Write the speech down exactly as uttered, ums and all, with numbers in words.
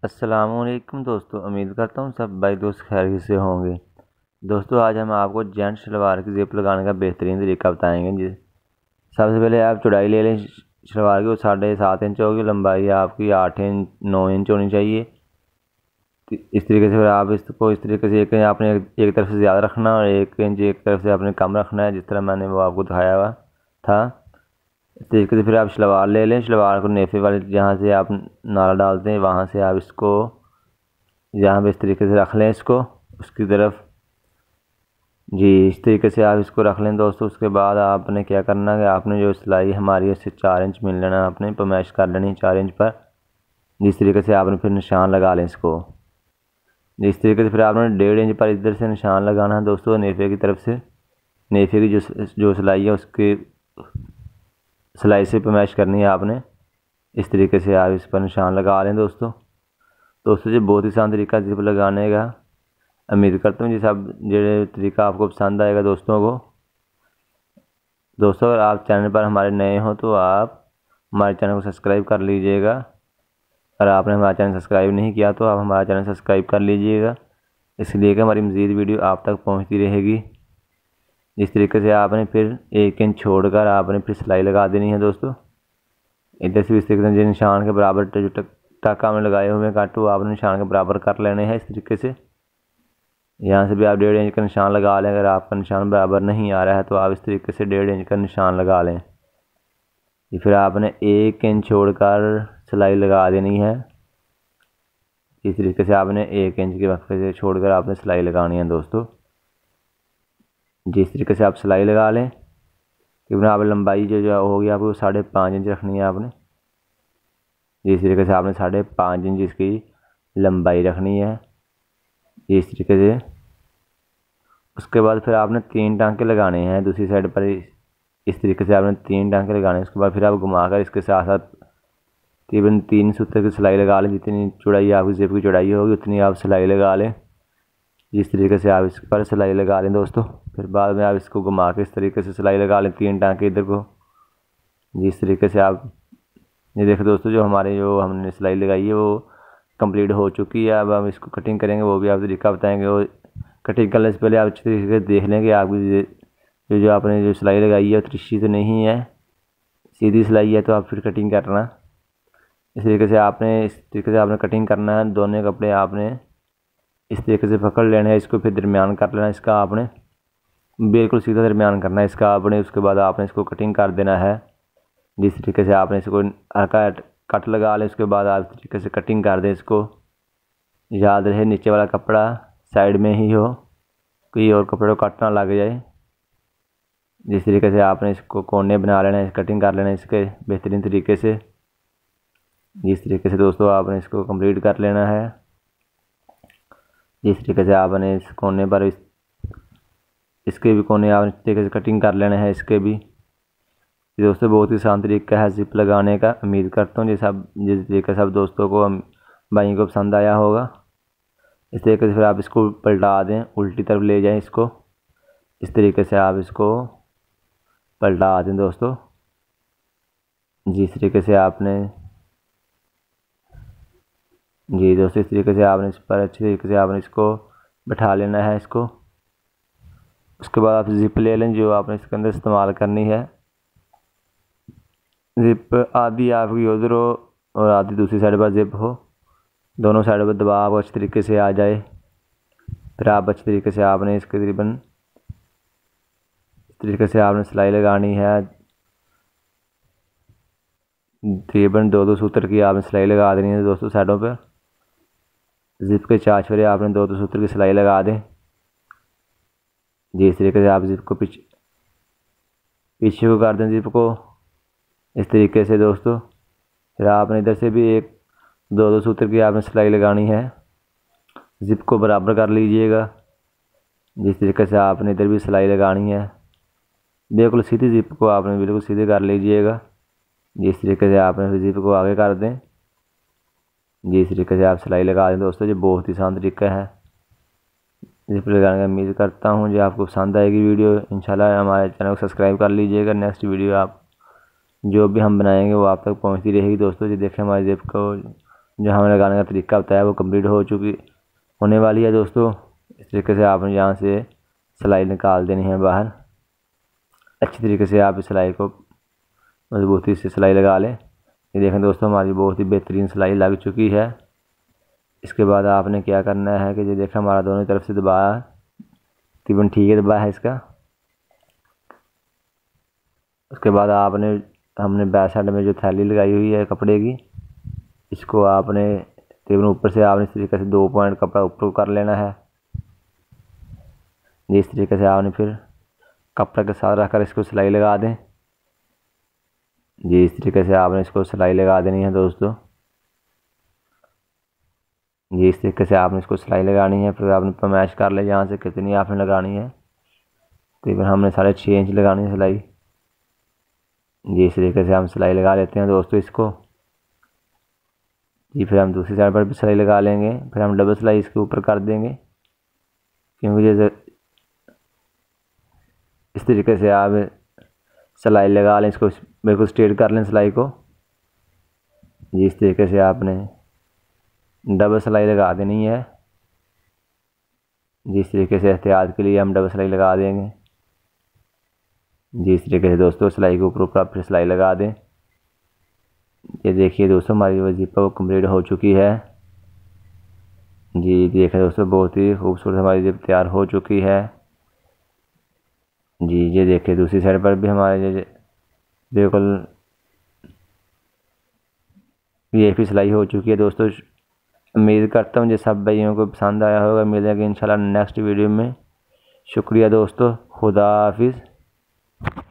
अस्सलामुअलैकुम दोस्तों, उम्मीद करता हूँ सब भाई दोस्त खैरियत से होंगे। दोस्तों आज हम आपको जेंट शलवार की ज़िप लगाने का बेहतरीन तरीका बताएंगे जी। सबसे पहले आप चौड़ाई ले लें शलवार की, वो साढ़े सात इंच होगी, लंबाई आपकी आठ इंच नौ इंच होनी चाहिए। इस तरीके से फिर आप इसको इस तरीके से एक आपने एक तरफ से ज़्यादा रखना और एक इंच एक तरफ से आपने कम रखना है, जिस तरह मैंने वो आपको दिखाया हुआ था। इस तरीके से फिर आप शलवार ले लें, शलवार को नेफे वाले जहाँ से आप नाला डालते हैं वहाँ से आप इसको यहाँ पे इस तरीके से रख लें इसको उसकी तरफ जी। इस तरीके से आप इसको रख लें दोस्तों। उसके बाद आपने क्या करना है कि आपने जो सिलाई हमारी है उससे चार इंच मिल लेना, आपने पमैश कर लेनी चार इंच पर। जिस तरीके से आपने फिर निशान लगा लें इसको। जिस तरीके से फिर आपने डेढ़ इंच पर इधर से निशान लगाना है दोस्तों, नेफे की तरफ से। नेफे की जो जो सिलाई है उसकी सिलाई से पमैश करनी है आपने। इस तरीके से आप इस पर निशान लगा लें दोस्तों। दोस्तों जी बहुत ही आसान तरीका जिप लगाने का। उम्मीद करता हूँ जी सब जो तरीका आपको पसंद आएगा दोस्तों को। दोस्तों अगर आप चैनल पर हमारे नए हो तो आप हमारे चैनल को सब्सक्राइब कर लीजिएगा। अगर आपने हमारा चैनल सब्सक्राइब नहीं किया तो आप हमारा चैनल सब्सक्राइब कर लीजिएगा, इसलिए कि हमारी मज़ीद वीडियो आप तक पहुँचती रहेगी। इस तरीके से आपने फिर एक इंच छोड़कर आपने फिर सिलाई लगा देनी है दोस्तों। इधर से इस तरीके से निशान के बराबर जो टाका हमने लगाए हुए हैं काटू आपने निशान के बराबर कर लेने हैं। इस तरीके से यहाँ से भी आप डेढ़ इंच का निशान लगा लें। अगर आपका निशान बराबर नहीं आ रहा है तो आप इस तरीके से डेढ़ इंच का निशान लगा लें। फिर आपने एक इंच छोड़कर सिलाई लगा देनी है। इस तरीके से आपने एक इंच के वक्फे से छोड़कर आपने सिलाई लगानी है दोस्तों। जिस तरीके से आप सिलाई लगा लें, क्योंकि आप लंबाई जो जो होगी आपको साढ़े पाँच इंच रखनी है आपने। जिस तरीके से आपने साढ़े पाँच इंच इसकी लंबाई रखनी है इस तरीके से। उसके बाद फिर आपने तीन टांके लगाने हैं दूसरी साइड पर। इस तरीके से आपने तीन टांके लगाने हैं। उसके बाद फिर आप घुमाकर इसके साथ साथ तकरीबन तीन सूत्र की सिलाई लगा लें। जितनी चौड़ाई आपकी ज़िप की चौड़ाई होगी उतनी आप सिलाई लगा लें। जिस तरीके से आप इस पर सिलाई लगा लें दोस्तों, फिर बाद में आप इसको घुमा के इस तरीके से सिलाई लगा लें तीन टांके इधर को। जिस तरीके से आप ये देखो दोस्तों, जो हमारे जो हमने सिलाई लगाई है वो कंप्लीट हो चुकी है। अब हम इसको कटिंग करेंगे, वो भी आप तरीका बताएंगे। और कटिंग करने से पहले आप अच्छी तरीके से देख लें कि आपकी जो जो आपने जो सिलाई लगाई है तिरछी तो नहीं है, सीधी सिलाई है, तो आप फिर कटिंग करना। इस तरीके से आपने इस तरीके से आपने कटिंग करना है। दोनों कपड़े आपने इस तरीके से पकड़ लेना है इसको, फिर दरमियान कर लेना है इसका। आपने बिल्कुल सीधा दरमियान करना है इसका आपने। उसके बाद आपने इसको कटिंग कर देना है। जिस तरीके से आपने इसको हल्का कट लगा लें, उसके बाद आप इस तरीके से कटिंग कर दें इसको। याद रहे नीचे वाला कपड़ा साइड में ही हो, कोई और कपड़े को कट ना लग जाए। जिस तरीके से आपने इसको कोने बना लेना है, कटिंग कर लेना है इसके बेहतरीन तरीके से। जिस तरीके से दोस्तों आपने इसको कंप्लीट कर लेना है। जिस तरीके से आपने इस कोने पर इस इसके भी कोने आपने इस तरीके से कटिंग कर लेना है इसके भी। दोस्तों बहुत ही आसान तरीका है ज़िप लगाने का। उम्मीद करता हूँ ये सब जिस तरीके सब दोस्तों को भाइयों को पसंद आया होगा। इस तरीके से फिर आप इसको पलटा दें, उल्टी तरफ ले जाएं इसको। इस तरीके से आप इसको पलटा दें दोस्तों। जिस तरीके से आपने जी दोस्तों इस तरीके से आपने इस पर अच्छी तरीके से आपने इसको बैठा लेना है इसको। उसके बाद आप ज़िप ले लें जो आपने इसके अंदर इस्तेमाल करनी है। ज़िप आधी आपकी उधर हो और आधी दूसरी साइड पर ज़िप हो, दोनों साइड पर दबाव अच्छी तरीके से आ जाए। फिर आप अच्छी तरीके से आपने इसके तकरीबन इस तरीके से आपने सिलाई लगानी है। तकरीबन दो दो सूत्र की आपने सिलाई लगा देनी है दोस्तों साइडों पर। ज़िप के चार छेड़े आपने दो दो सूत्र की सिलाई लगा दें। जिस तरीके से आप ज़िप को पीछे पीछे को कर दें ज़िप को इस तरीके से दोस्तों। फिर आपने इधर से भी एक दो दो सूत्र की आपने सिलाई लगानी है। ज़िप को बराबर कर लीजिएगा। जिस तरीके से आपने इधर भी सिलाई लगानी है, बिल्कुल सीधी ज़िप को आपने बिल्कुल सीधे कर लीजिएगा। जिस तरीके से आपने फिर ज़िप को आगे कर दें। जिस तरीके से आप सिलाई लगा दें दोस्तों, ये बहुत ही आसान तरीका है ज़िप लगाने का। उम्मीद करता हूँ जो आपको पसंद आएगी वीडियो। इंशाल्लाह हमारे चैनल को सब्सक्राइब कर लीजिएगा। नेक्स्ट वीडियो आप जो भी हम बनाएंगे वो आप तक पहुंचती रहेगी दोस्तों। जी देखें हमारी ज़िप को जो हमें लगाने का तरीका बताया वो कंप्लीट हो चुकी होने वाली है दोस्तों। इस तरीके से आपने यहाँ से सिलाई निकाल देनी है बाहर। अच्छी तरीके से आप इस सिलाई को मजबूती से सिलाई लगा लें। ये देखें दोस्तों, हमारी बहुत ही बेहतरीन सिलाई लग चुकी है। इसके बाद आपने क्या करना है कि ये देखा हमारा दोनों तरफ से दबाया तकरीबन ठीक है दबाया है इसका। उसके बाद आपने हमने बैक साइड में जो थैली लगाई हुई है कपड़े की, इसको आपने तकरीबन ऊपर से आपने इस तरीके से दो पॉइंट कपड़ा ऊपर कर लेना है। जिस तरीके से आपने फिर कपड़े के साथ रखकर इसको सिलाई लगा दें। जी इस तरीके से आपने इसको सिलाई लगा देनी है दोस्तों। जी इस तरीके से आपने इसको सिलाई लगानी है। फिर आपने पैमाइश कर ले जहाँ से कितनी आपने लगानी है। तकरीबन हमने साढ़े छः इंच लगानी है सिलाई। जी इस तरीके से हम सिलाई लगा लेते हैं दोस्तों इसको। जी फिर हम दूसरी साइड पर भी सिलाई लगा लेंगे। फिर हम डबल सिलाई इसके ऊपर कर देंगे, क्योंकि जैसे इस तरीके से आप सिलाई लगा लें, इसको बिल्कुल स्ट्रेट कर लें सिलाई को। जी इस तरीके से आपने डबल सिलाई लगा देनी है। जिस तरीके से एहतियात के लिए हम डबल सिलाई लगा देंगे। जी इस तरीके से दोस्तों सिलाई के ऊपर ऊपर फिर सिलाई लगा दें। ये देखिए दोस्तों, हमारी वजीफ़ा वो कंप्लीट हो चुकी है। जी देखिए दोस्तों, बहुत ही खूबसूरत हमारी जिप तैयार हो चुकी है। जी ये देखिए दूसरी साइड पर भी हमारे बिल्कुल ये भी सिलाई हो चुकी है दोस्तों। उम्मीद करता हूँ जो सब भाइयों को पसंद आया होगा। मिलेंगे इंशाल्लाह नेक्स्ट वीडियो में। शुक्रिया दोस्तों, खुदा हाफिज़।